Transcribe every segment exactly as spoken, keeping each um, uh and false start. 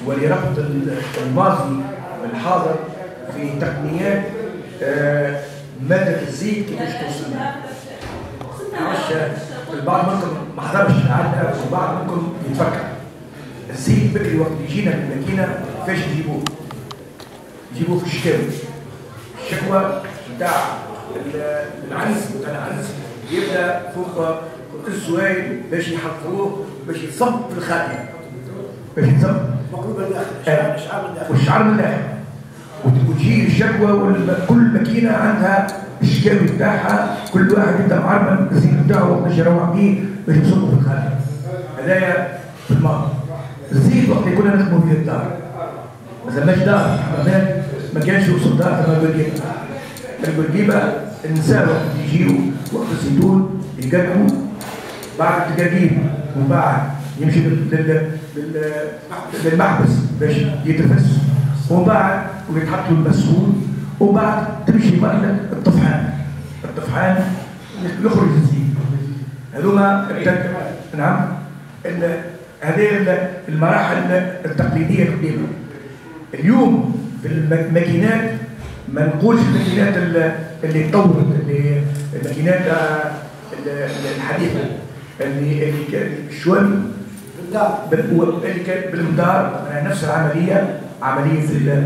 ولربط الماضي بالحاضر في تقنيات مادة الزيت كيفاش توصلنا. معلش البعض منكم ما حضرش عندنا والبعض منكم يتفكر. الزيت بكري وقت يجينا من الماكينة كيفاش نجيبوه؟ نجيبوه في الشكاوي. الشكوى نتاع العنز نتاع العنز يبدا فوق السوائل باش يحضروه باش يتصب في الخاتم. باش يتصب مقلوب من الداخل، الشعار من الداخل. والشعار من الداخل. وتجي الشكوى وكل ماكينه عندها الشكاوي بتاعها، كل واحد يبدا معربن الزيت بتاعه باش يروح بيه باش يصبه في الخاتم. هذايا في الماضي. الزيت وقت اللي كنا نخدموا فيه الدار. ما زالناش دار، حمامات ما كانش يوصل دار كما البرقيبه. البرقيبه النساء وقت يجيو وقت الزيتون يقلبوا بعد التقليب ومن بعد يمشي للمحبس باش يتفس ومن بعد ويتحط له المسؤول ومن بعد تمشي مرحله الطفحان. الطفحان يخرج الزيت. هذوما نعم هذه المراحل التقليديه القديمه. اليوم في الماكينات ما نقولش الماكينات اللي تطورت اللي الماكينات الحديثه اللي اللي شوي اللي كانت بالمدار نفس العمليه عمليه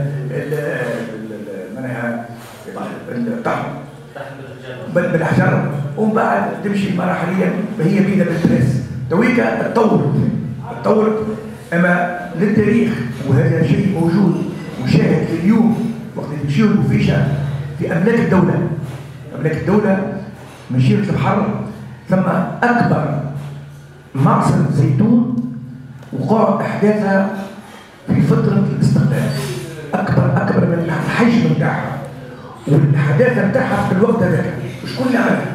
معناها الطحن بالاحجار ومن بعد تمشي مراحليا فهي بيدها بالبريس. تويكا تطورت تطورت اما للتاريخ وهذا شيء موجود وشاهد في اليوم وقت اللي تمشيو البوفيشه في املاك الدوله. املاك الدوله مشيرة البحر ثم اكبر معصر زيتون وقع احداثها في فتره الاستقلال. اكبر اكبر من الحجم بتاعها والحداثه بتاعها في الوقت هذاك. شكون اللي عملها؟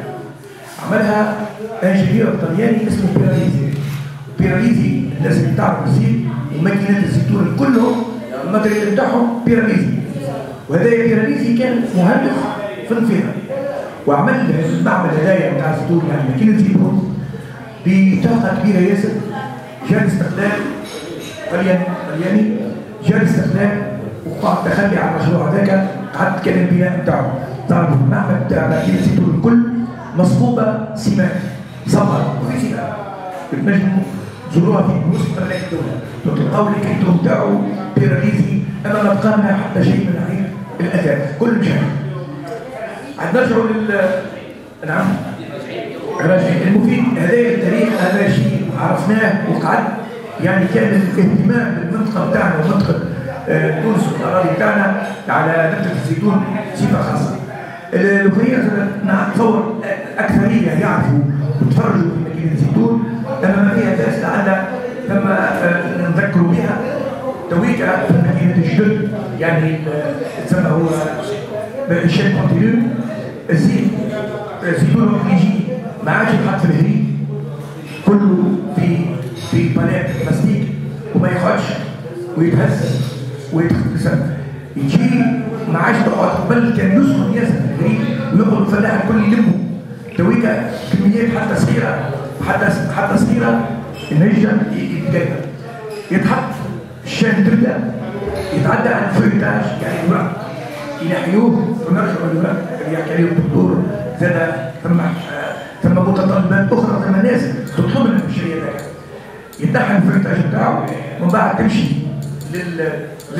عملها انجينيور طلياني اسمه بيراليزي. بيراليزي الناس اللي تعرف الزيت وماكينات الزيتون كلهم الماتريال بتاعهم بيراليزي. وهذا بيراليزي كان مهندس في الفيها وعمل المعمل هدايا بتاع الزيتون يعني ماكينه زيتون بطاقه كبيره ياسر. جاء الاستقلال طلياني طلياني جاء الاستقلال وقع التخلي على المشروع هذاك. قعد كان البناء بتاعه تعرفوا المعمل بتاع ماكينه الزيتون الكل مصبوبه سمات صبر وفي سمات بتنجموا تزوروها في وسط املاك الدوله تلقاو الكريتو بتاعه بيراليزي اما ما بقى منها حتى شيء من ناحيه الاثاث كل مشاهد. عاد نرجعوا لل نعم راجعين المفيد. هذا التاريخ هذا شيء عرفناه وقعد يعني كان الاهتمام بالمنطقه بتاعنا ومنطقه تونس والاراضي بتاعنا على نبته الزيتون صفه خاصه. الاخرين نتصور اكثريه يعرفوا وتفرجوا في ماكينه الزيتون اما ما فيها اساس لعل ثم نذكروا بها تويكا في ماكينه الجدد يعني تسمى هو الشيء كونتينيو. الزيت الزيتون وقت يجي ما عادش يتحط في الهريب كله في في بانات بلاستيك وما يقعدش ويتهز ويتخسر. يجي ما عادش تقعد قبل كان يسخن ياسر في الهريب ويقعد الفلاح الكل يلمه. تويكا كميات حتى صغيره حتى حتى صغيره النجم يتقدم يتحط الشان تبدا يتعدى على الفويتاج يعني الورق ينحيوه ونرجعوا للورق اللي يحكي عليه الدكتور. زاد ثم ثم متطلبات اخرى ثم ناس تطلب لنا الشيء هذاك. يتنحى الفويتاج بتاعه ومن بعد تمشي لل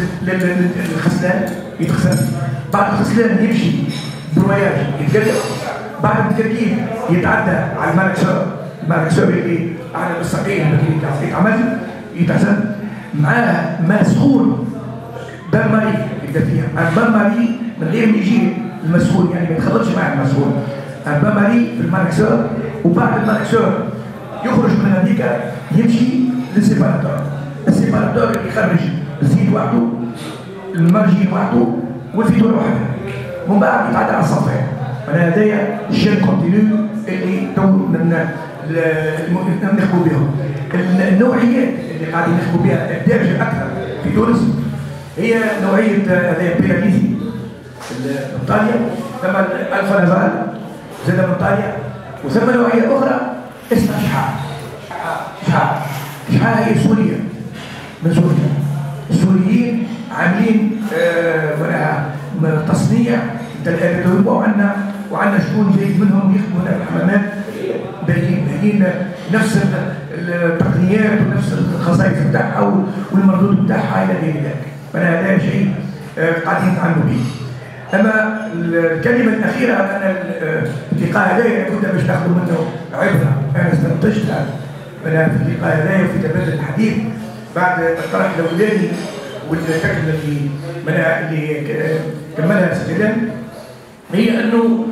للغسلان يتغسل. بعد الغسلان يمشي برواياج يتقدم. بعد التركيب يتعدى على الماركسور. الماركسور اللي على الساقين اللي يتعمل يتغسل معاه ماء سخون بان ماري يبدا فيها. البان ماري من غير ما يجي المسخون يعني ما يتخلطش مع المسخون. البان ماري في الماركسور وبعد الماركسور يخرج من هذيك يمشي للسيباراتور. السيباراتور اللي يخرج الزيت وحده المرجين وحده والفيتور وحده ومن بعد يتعدى على الصفائح. انا هذايا الشين كونتينيو اللي تو نخبوا بهم. النوعيات اللي قاعدين نخبوا بها الدارجه اكثر في تونس هي نوعيه هذايا بيراليزي من ايطاليا ثم الفا نافال زاد من ايطاليا وثم نوعيه اخرى اسمها شحاع. شحاع شحاع هي سوريه من سوريا. سوريين عاملين آه تصنيع الابيتويب، وعندنا وعندنا شكون جايين منهم يخدموا هنا في الحمامات باهيين نفس التقنيات ونفس الخصائص بتاعها والمردود بتاعها الى غير ذلك. فانا هذا شيء قاعدين نتعاملوا به. اما الكلمه الاخيره انا اللقاء هذايا كنت باش ناخذ منه عبره، انا استنتجتها انا في اللقاء هذايا وفي تبادل الحديث بعد الطرح الاولاني والفكره اللي اللي كملها سيدان، هي انه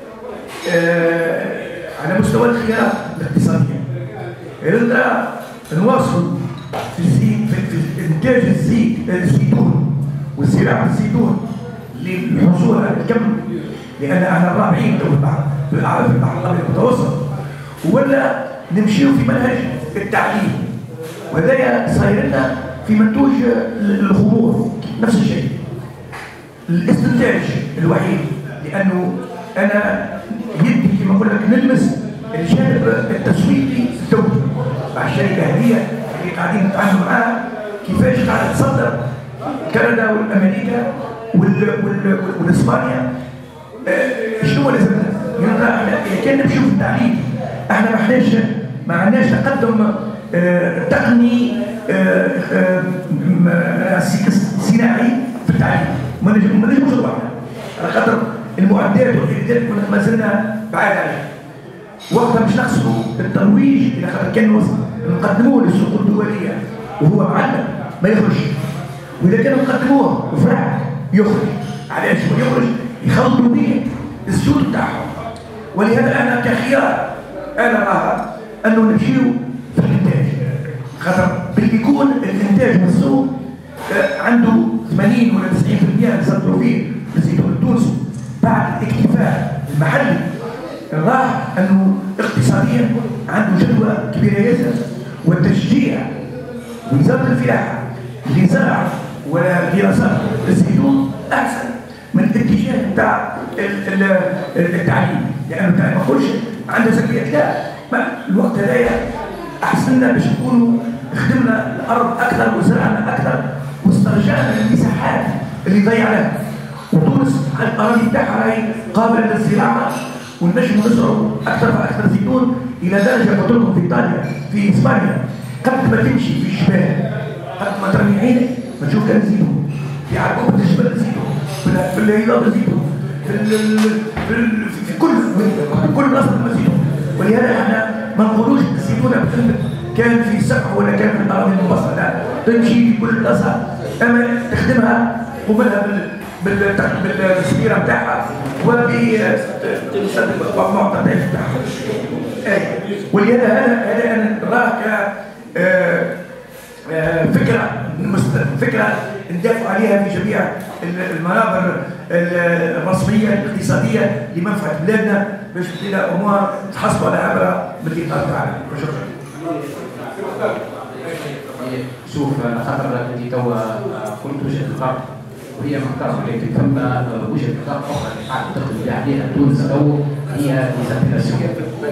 آه على مستوى الخيارات الاقتصاديه يريدنا نواصل في الزيت في, في انتاج الزيت الزيتون والزراعه الزيتون للحصول على الكم، لان احنا الرابعين في البحر في البحر الابيض المتوسط، ولا نمشيو في منهج التعليم، وهذا صاير لنا في منتوج الخمور نفس الشيء. الاستنتاج الوحيد لانه انا يدي كما اقول لك نلمس الجانب التسويقي الدولي مع الشركه هذه اللي قاعدين نتعاملوا معاها، كيفاش قاعده تصدر كندا والامريكا والاسبانيا. آه شنو لازم احنا كان نمشيو في التعليم، احنا ما احناش ما عندناش تقدم آه تقني آه آه صناعي في التعليم، ما نجموش نطلعوا على خاطر المعدات وغير ذلك ما زلنا بعاد عليها. وقتها مش نقصدوا الترويج الى خاطر كان نقدموه للسوق الدوليه وهو معلم ما يخرجش، واذا كانوا نقدموه وفرح يخرج. علاش يخرج؟ يخلطوا به السوق بتاعهم. ولهذا انا كخيار انا راها انه نمشيو في الانتاج، خاطر باللي يكون الانتاج من السوق عنده ثمانين ولا تسعين بالمئة نصدروا فيه الزيتون التونسي بعد الاكتفاء المحلي، راه انه اقتصاديا عنده جدوى كبيره ياسر. والتشجيع وزاره الفلاحه لزرع ودراسات الزيتون احسن من الاتجاه بتاع التعليم، لانه ما نقولش عندنا زكيات، لا ما الوقت هذايا احسن لنا باش نكونوا خدمنا الارض اكثر وزرعنا اكثر واسترجعنا المساحات اللي ضيعناها. وتونس الاراضي بتاعها راهي قابله للزراعه ونجموا نزرعوا اكثر فاكثر زيتون الى درجه قلت لكم في ايطاليا في اسبانيا قبل ما تمشي في الجبال قبل ما ترمي عينك ما تشوف كان زيتون في عقوبه الجبال زيتون في الهضاب زيتون في في في كل في كل بلاصه زيتون. ولهذا احنا ما نقولوش الزيتون كان في سبع ولا كان في الاراضي المبسطه، لا تمشي في كل بلاصه اما تخدمها قبلها بالسبيره بتاعها وبالمعطى بتاعها. ولهذا هذا هذا انا نراه فكره فكره ندافع عليها في جميع المنابر الرسميه الاقتصاديه لمنفعه بلادنا باش تدينا امور تحصلوا على عبره باللقاء تاعنا. شكرا. شوف خاطر انت توا قلت وجهه نظر وهي محترمه، لكن ثم وجهه نظر اخرى اللي قاعده تخدم عليها تونس تو هي ليزابيلاسيون.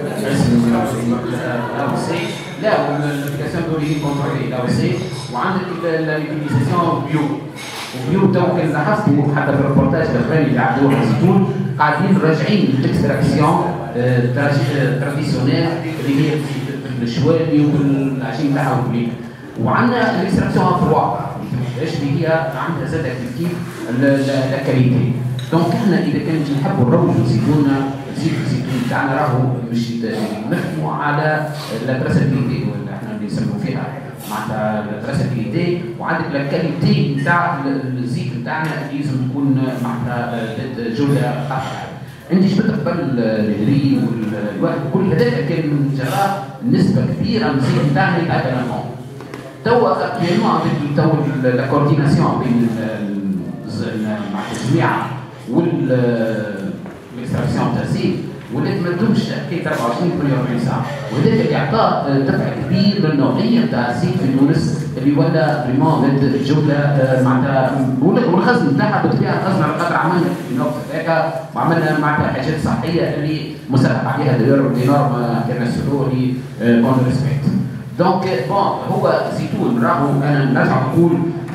لا والابليكاسيون دولي كونترولي لا سي، وعندك اليوتيليزاسيون بيو وبيو تو كان لاحظتوا حتى في الريبورتاج الاخراني اللي عملوه على الزيتون قاعدين راجعين للاكستراكسيون تراديسيونيل اللي هي الشوالي والعجين تاعها وكلينا. وعندنا الاكستراكسيون في الواقع اللي هي عندها زاد كيف لا كاليتي. دونك احنا اذا كان نحبوا نروجوا زيتوننا زيت الزيتون تاعنا راهو مش نخدموا على لا تراسابيليتي ولا احنا اللي نسموا فيها معناتها لا تراسابيليتي، وعندك لا كاليتي نتاع الزيت نتاعنا اللي لازم تكون معناتها جوده خاصه. عندي شفت قبل الري والواحد كل هذاك كان جراه نسبه كبيره من الزيت نتاعنا يتعدى لنا. توا اكتوالمون عندك تو لا كورديناسيون بين مع الجماعه والاكستراكسيون تاع الزيت ولات ما تدومش حكايه أربعة وعشرين ثمانية وأربعين ساعه، وهذاك اللي عطى دفع كبير للنوعيه نتاع الزيت في تونس اللي ولا فريمون ذات الجوده معناتها والخزن نتاعها بالطبيعه خزن على قدر عملنا في نقطه هكا وعملنا معناتها حاجات صحيه اللي مسرح عليها داير دي نورم انترناسيونال اللي كون ريسبكت. دونك بون هو زيتون راهو انا نرجع نقول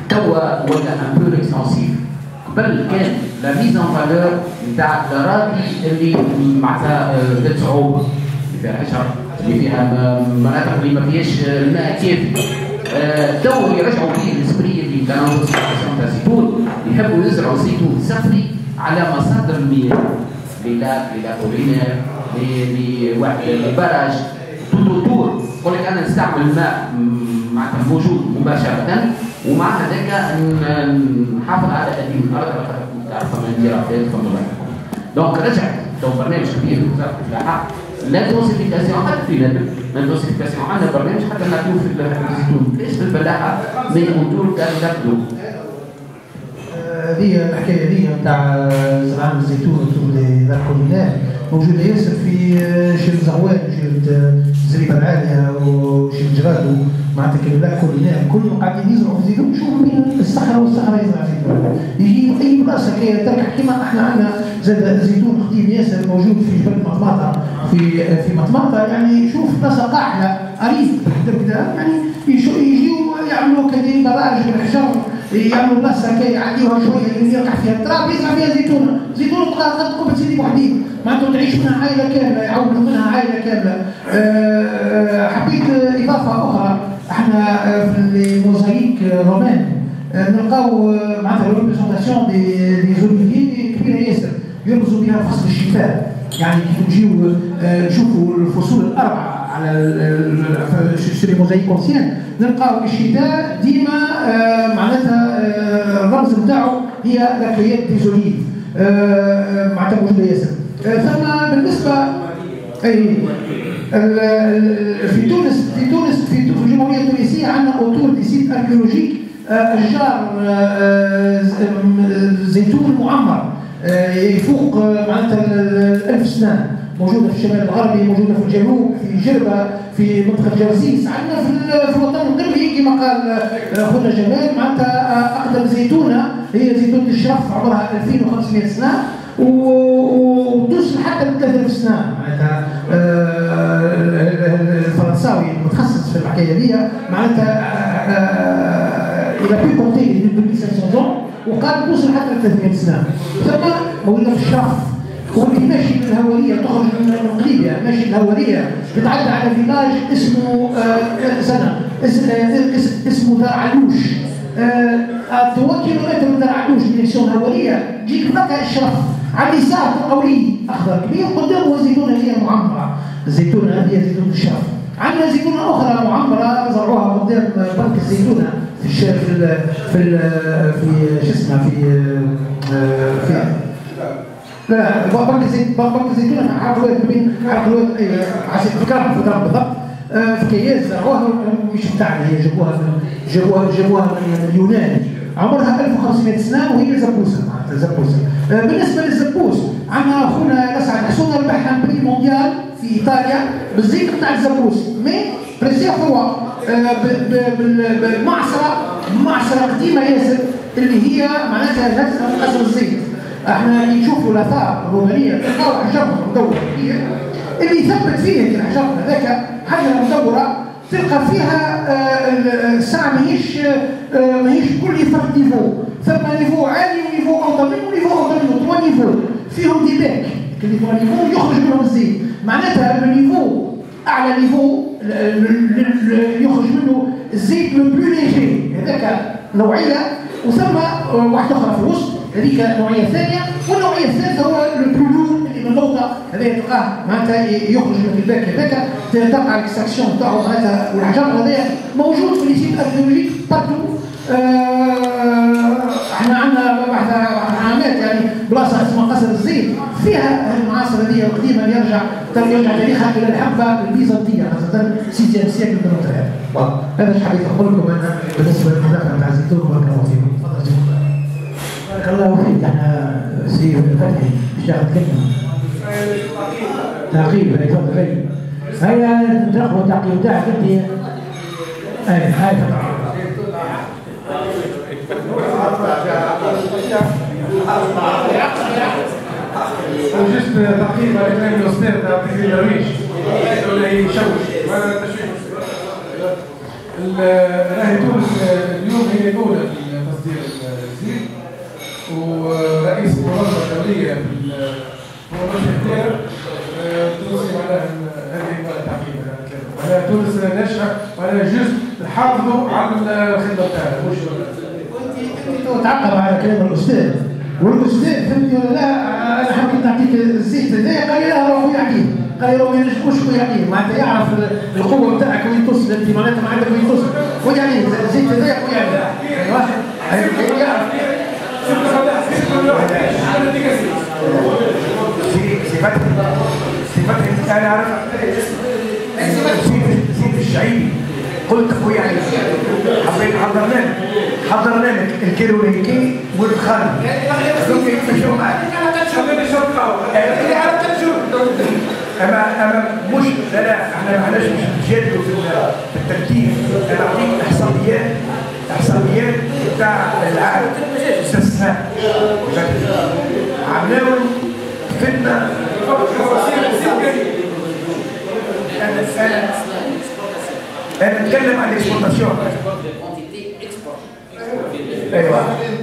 توا ولا ان بو اكستنسيف. قبل كان لا ميز ان فالور نتاع الاراضي اللي معناتها ذات صعوبه، اللي فيها حشر، اللي فيها مناطق اللي ما فيهاش الماء كافي. تو يرجعوا فيه الاسبري اللي كانوا تاع الزيتون، يحبوا يزرعوا زيتون صفري على مصادر المياه، لي لاك لي لاكولينير لي واحد البراج طول. يقول لك انا نستعمل الماء معناتها موجود مباشره، ومع هذاك نحافظ على قديم الارض تعرفوا من نديرها في الفندق. دونك رجعت تو برنامج كبير في وزاره الفلاحه، لا توسيفيكاسيون حتى في نادر، لا توسيفيكاسيون عندنا برنامج حتى نعطيوه في الزيتون، ليش في الفلاحه مي اونتور كانوا ياكلوا. هذه الحكايه هذه نتاع زرعان الزيتون وتور لاكولينير موجوده ياسر في شيل زغوان وشيل زريبه العاليه وشيل جرادو معناتها كي لاكولينير كلهم قاعدين يزرعوا في زيتون. شوفوا بين الصحراء والصحراء يزرع زيتون، يجي اي بلاصه كي تركح كيما احنا عندنا زاد زيتون قديم ياسر موجود في جبل مطماطه في في مطماطه، يعني شوف بلاصه قاحله اريف كذا يعني يجيو يعملوا كذا براج بالحجر، يعملوا بلاصه كي يعديوها شويه يقع فيها التراب يزرع فيها زيتونه، زيتونه تلقى قد قبه سيدي بوحدين معناتها تعيش منها عائله كامله، يعولوا منها عائله كامله. أه حبيت اضافه اخرى، احنا في الموزايك رومان نلقاو معناتها الريبريزونتاسيون دي دي زوليفيي كبيره ياسر يرمزوا بها فصل الشتاء، يعني كي نجيو نشوفوا الفصول الاربعه على سي موزايك اونسيان نلقاو الشتاء ديما معناتها الرمز نتاعو هي لاكريات دي زوليف معناتها موجوده ياسر. ثم بالنسبه اي في تونس في تونس في الجمهوريه التونسيه عندنا اوتور دي سيت اركيولوجيك اشجار زيتون معمر يفوق معناتها الألف سنة، موجودة في الشمال الغربي، موجودة في الجنوب، في جربة، في منطقة جرزيس، عندنا في في الوطن الغربي كما قال خونا جمال معناتها أقدم زيتونة هي زيتونة الشرف عمرها ألفين وخمسمائة سنة وتوصل حتى ل ثلاثة آلاف سنة. معناتها الفرنساوي المتخصص في الحكاية دي معناتها إذا بي كونتي ألف وخمسمائة ans وقال توصل حتى ل ثلاثمائة سنة. ثم موجودة في الشرف، واللي ماشي من الهوارية تخرج من قليبيا ماشي من الهوارية بتعدى على فيلاج اسمه سنة اسمه دار علوش، ثلاثة كيلومتر من دار علوش ديريكسيون الهوارية تجيك بقى الشرف على اليسار قوي أخضر كبير قدامه زيتونة هي معمرة، الزيتونة هذه زيتونة الشرف. عندنا زيتونة أخرى معمرة زرعوها قدام بنك الزيتونة في الشارع في ال في ال في شو اسمه في في لا بنك الزيتونة بنك الزيتونة عقلوات بين عقلوات عشان فكرة فكرة بالضبط في كياس زرعوها مش بتاعنا، هي جابوها من جابوها جابوها من اليونان عمرها ألف وخمسمائة سنة وهي زبوسة معناتها زبوسة. بالنسبة للزبوس عندنا أخونا نسعد حسون ربح ان بري مونديال في إيطاليا بالزيت بتاع الزبوس، مي بريسير هو بالمعصرة معصرة قديمة ياسر اللي هي معناتها نفسها من قصر الزيت. احنا نشوفوا الآثار الرومانية تلقاو حجر مدور كبير اللي يثبت فيه الحجر هذاك حجرة مدورة تلقى فيها الساعة ماهيش ماهيش كل فرد نيفو، ثم نيفو عالي ونيفو أوطى منه ونيفو أوطى منه، توا نيفو فيهم دي باك، اللي توا نيفو يخرج منهم الزيت، معناتها النيفو أعلى نيفو يخرج منه الزيت لو بلو ليجي هذاك نوعية، وثم واحدة أخرى في الوسط هذيك نوعية ثانية، والنوعية الثالثة هو لو بلو اللي من النقطة هذا تلقاه معناتها يخرج من الباك هذاك تقع الاكستراكسيون تاعو معناتها، والحجر هذا موجود في لي سيت اركيولوجيك بارتو. احنا عندنا بعد عامات يعني بلاصه اسمها قصر الزيت فيها المعاصر هذه القديمه اللي يرجع يرجع تاريخها الى الحقبه البيزنطيه خاصه ستة سيكل من الوقت. هذا ايش حبيت اقول لكم انا بالنسبه للمداخله تاع الزيتون. بارك الله فيكم. تفضل سيدي. بارك الله فيك. احنا سي فتحي اشتغل كلمه تعقيب هاي تفضل هاي هاي تاخذ التعقيب تاعك انت. اي هاي وجست تقييم على كلام الاستاذ تاع تكريم درويش ولا يشوش ولا تشويش. راهي تونس اليوم هي الاولى تصدير الزيت ورئيس المنظمه الدوليه في المنظمه الكبيره تونسي معناها هذه تعقيبا معناها تونس ناشئه معناها جزء نحافظوا على الخدمه بتاعنا مش انت تعقب على كلام الاستاذ والاستاذ فهمتني ولا لا؟ انا حبيت نعطيك الزيت هذايا قال لي لا راهو يعطيه قال لي راهو ما ينجموش يعطيه معناتها يعرف القوه بتاعك وين توصل انت معناتها ما عندك وين توصل ويعني الزيت هذايا ويعني واحد يعرف صفتي انا عارف سيد الشعيبي قلت اخويا علي حبيت حضرنا لك حضرنا لك الكيلوليكي والخالد هذوك يتمشوا معك اما اما مش لا لا احنا معلش مش نتجادلوا في الترتيب انا اعطيك احصائيات احصائيات بتاع العام استثناء عملوا فتنه انا انا انا نتكلم عن الاكسبورتاسيون ايوه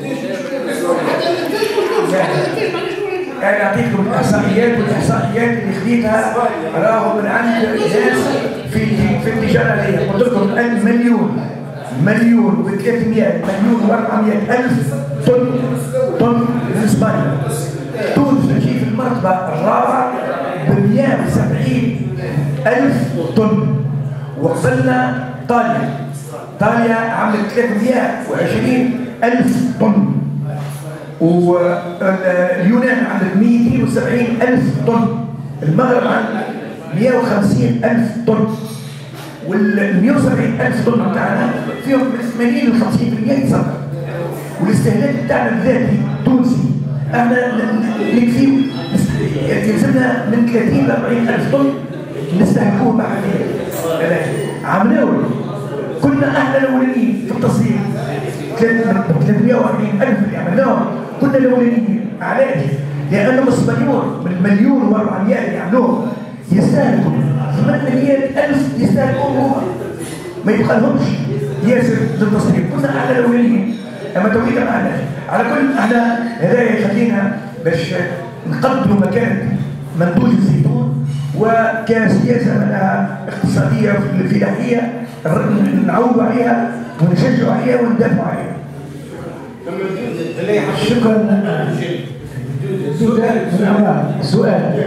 انا اعطيكم الاحصائيات والاحصائيات اللي خديتها راهو من عند ناس في في التجاره هذه قلت لكم المليون مليون و ثلاثمائة مليون و أربعمائة ألف طن طن من اسبانيا. تونس تجي في المرتبه الرابعه ب مائة وسبعين ألف طن وقبلنا ايطاليا ايطاليا عملت ثلاثمائة وعشرين ألف طن واليونان عملت مئتين وسبعين ألف طن المغرب عملت مئة وخمسين ألف طن وال مئة وسبعين ألف طن بتاعنا فيهم من ثمانين ل خمسين بالمئة يتصدر والاستهلاك بتاعنا الذاتي التونسي احنا نكفي يلزمنا من ثلاثين ل أربعين ألف طن نستهلكوه محليا عملوا كنا احنا الاولانيين في التصدير ثلاثمائة وأربعين ألف اللي عملناهم كنا الاولانيين علاش؟ لانهم الاسبانيول من مليون وأربعمائة اللي عملوهم يستهلكوا ثمانمائة ألف يستهلكوهم ما يبقى لهمش ياسر للتصدير كنا احنا الاولانيين اما توقيتا معنا على كل احنا هذا يخلينا باش نقدروا مكانه منتوج الزيتون وكسياسه منها اقتصاديه في الفلاحيه نعودوا عليها ونشجعوا عليها وندافعوا عليها. شكرا. سؤال سؤال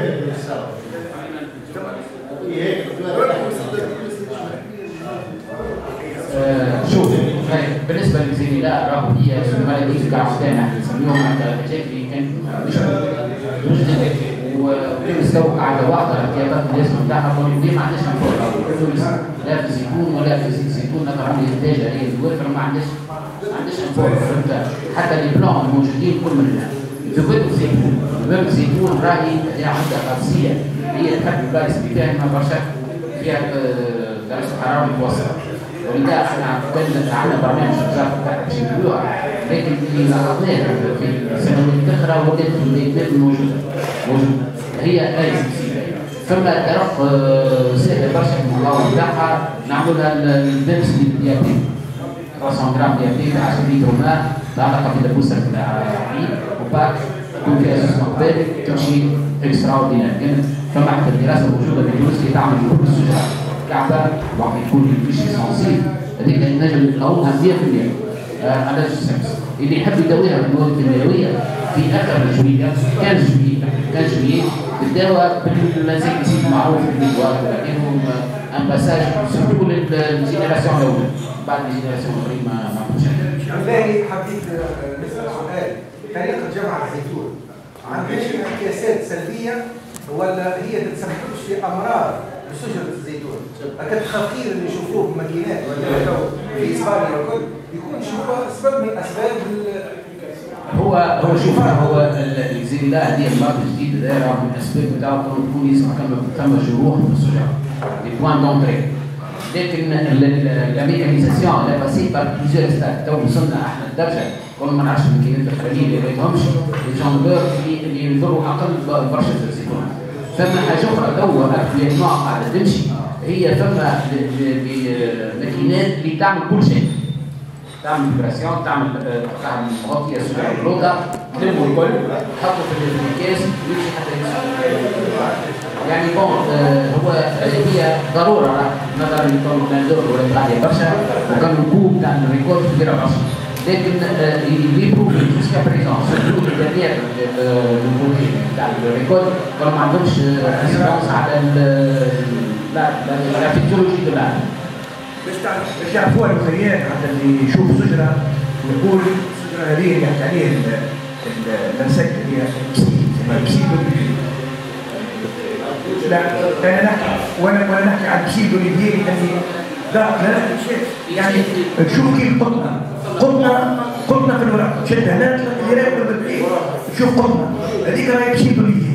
شوف بالنسبه للزملاء راهو هي المالديف كاعتنا نسميهم على مشاكل كان مش مش ونستوقع على بعض الاحتياطات اللازمه بتاعها ودي ما عندناش نفوق لا في الزيتون ولا في زيت الزيتون نقدر عندي انتاج عليه الوفر ما عندناش ما عندناش نفوق فهمت حتى لي بلان الموجودين كل منها ذباب الزيتون ذباب الزيتون راهي عندها خاصيه هي تحب البلايص اللي فيها ما برشا فيها درجه حراره متوسطه ولذا احنا عندنا برنامج وزاره التعليم باش نديروها لكن اللي لاحظناه في السنوات الاخرى ولات في البيئات موجوده موجوده هي اي ثم درق سهله برشا في المقاومه بتاعها نعملها الدبس ديابيت ثلاثمائة غرام ديابيت عشرة لتر ماء تعلق في البوسه العين وباك يكون فيها اساس مقبل تمشي اكسترا اوردينار فما حتى الدراسه موجوده في تونس اللي تعمل كل السجراء كعبه وقت يكون الفيش سنسيل هذيك النجم نقولها مئة بالمئة علاج الشمس اللي يحب يداويها بالمواد الكيميائيه في اخر شويه كان شويه كان شويه تداوى بالانسكتيسيد المعروف بالميدوار ولكنهم ان باساج سورتو للجينيراسيون الاولى بعد الجينيراسيون الاخرين ما ما والله حبيت نسال سؤال طريقه جمع الزيتون عندهاش انعكاسات سلبيه ولا هي تتسببش في امراض بشجره الزيتون؟ هكا التخاطير اللي يشوفوه في الماكينات ولا في اسبانيا والكل يكون يشوفوها سبب من اسباب هو هو شوف هو الزيتون هذه المرض الجديد هذا راه من الاسباب بتاعه تكون يسمع ثم جروح في الشجره دي بوان دونتري لكن لا ميكانيزاسيون لا باسي بار بليزيور ستاد تو وصلنا احنا لدرجه كل ما نعرفش الماكينات الاخرين اللي ما يفهمش الجونبور اللي اللي ينظروا اقل برشا في الزيتون ثم حاجه اخرى تو اكتوالمون قاعده تمشي هي ثم ماكينات اللي تعمل كل شيء تعمل فيبراسيون، تعمل تعمل مغطيه سوداء بلوطه، تلموا الكل تحطوا في الكاس ويمشي حتى يعني بون هو هي ضروره نظرا لكون نادور ولا غاليه برشا وكان الكوب تاع الريكورد كبيره برشا. لكن اللي بروفي جوسكا بريزون سورتو لي ديرنيير البروفي تاع الريكورد كانوا ما عندهمش انسيدونس على لا لا فيزيولوجي دو العالم. باش باش يعرفوها المخيات حتى اللي يشوف سجره ويقول السجره هذه اللي يحكي عليها الانسكت اللي هي بسيدو لا انا نحكي وانا وانا نحكي عن بسيدو اللي اني لا لا لا يعني تشوف كيف قطنا قطنا قطنا في الورق شد هنا اللي راكب بالبعيد تشوف قطنا هذيك راهي بسيدو اللي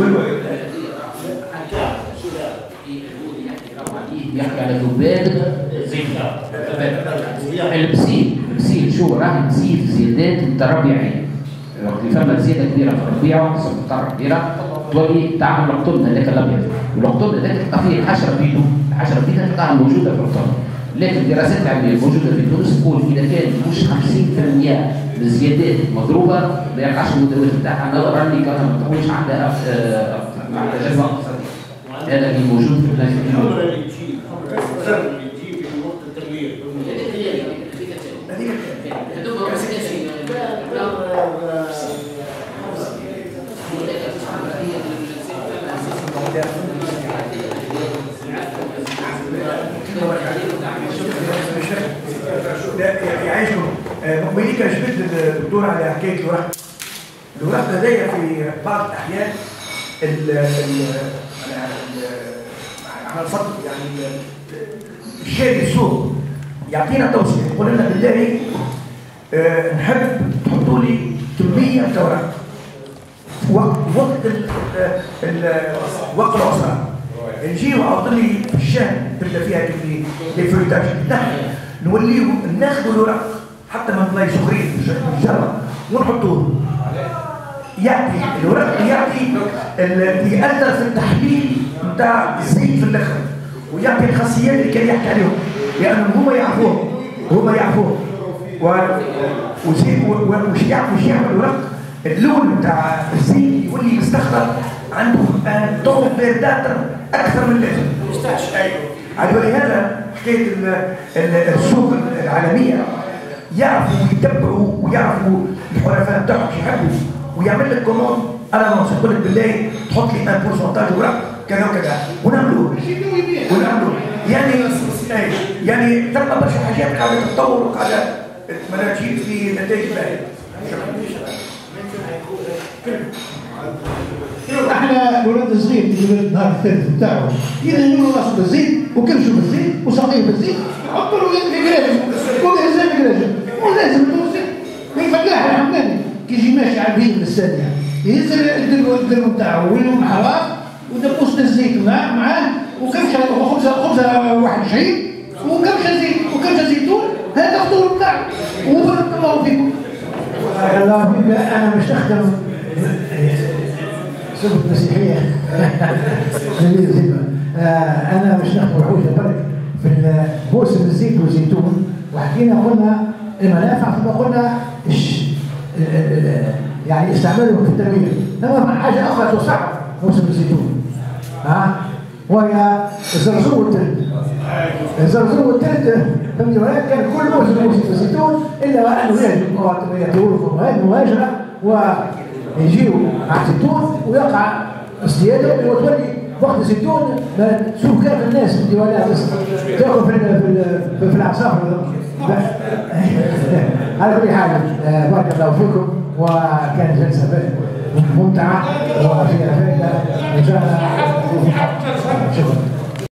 يحكي على ذباب زيتها البسيل البسيل شو راه تزيد زيادات متربعين وقت اللي فما زياده كبيره في الربيع مضطره كبيره تولي تعمل القطن هذاك الابيض والقطن هذاك تلقى فيه الحشره بيدو الحشره بيدو تلقاها موجوده في القطن لكن دراسات علميه موجوده في تونس تقول اذا كان مش خمسين بالمئة الزيادات مضروبه ما يقعش المدوات بتاعها نظرا اللي كانت ما تكونش عندها عندها جذبه اقتصاديه هذا اللي موجود في البلاد اللي تجي في وقت التغيير لا يعيشوا مقبليك جبت الدكتور على حكايه الورق الورق هذايا في بعض الاحيان على الفضل يعني الشاري السوق يعطينا توصيه يقول لنا بالله أه نحب تحطوا لي كميه من الورق وقت وقت وقت العصر نجي وعطوا لي في الشام تبدا فيها كميه الفريتاج نحن نوليو ناخذوا الورق حتى من بلاي سخرين في الجره ونحطوه يعطي الورق يعطي يأثر في التحليل نتاع الزيت في الاخر ويعطي الخاصيات اللي كان يحكي عليهم لانهم هما يعرفوهم هما يعرفوهم وش يعرفوا يعمل الورق اللون نتاع الزيت يولي مستخدم عنده طون فيرداتر اكثر من اللازم عاد ولهذا حكايه السوق العالميه يعرفوا يتبعوا ويعرفوا الحرفاء بتاعهم شو يحبوا ويعمل لك كوموند انا ما يقول لك بالله تحط لي واحد بالمئة ورق كذا وكذا ونعملوه ونعملوه يعني يعني تبقى برشا حاجات قاعده تتطور وقاعده مناجيل في نتائج باهيه. احنا الولاد صغير اللي النهار الثالث بتاعه يدهنوا راسه بالزيت وكرشوا بالزيت وساقيه بالزيت يحطوا له في كراجه كل انسان في كراجه ولازم التونسي ما يفلاح الحمداني كي يجي ماشي على البيت الثانيه يهز الدرب بتاعه ويلهم حرام ودبوس الزيت معاه معاه وكرشه خبزه خبزه واحد وعشرين وكرشه زيت وكرشه زيتون هذا الفطور بتاعه وبارك الله فيكم. الله فيك انا مش اخدم سبب المسيحيه جميل زيبا انا مش ناخذ عوجه برك في موسم الزيت والزيتون وحكينا قلنا المنافع ثم قلنا يعني استعمالهم في التنوير انما حاجه اخرى تصعب موسم الزيتون ها وهي الزرزور والتلد الزرزور والتلد فهمتوا كان كل موسم موسم الزيتون الا انه يجب يطوروا هذه المهاجره ويجيوا على الزيتون ويقع ازدياده وتولي وقت الزيتون تشوف كيف الناس في الديوانات تاخذ في في, في العصافر على كل حال بارك الله فيكم وكانت جلسه ممتعه وفيها فائده ان شاء الله شكرا.